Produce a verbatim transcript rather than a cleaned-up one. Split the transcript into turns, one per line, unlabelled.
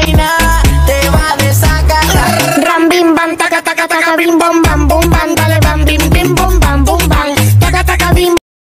reina te va a desacatar.
Ram bim bam taca taca taca bim bom bam bum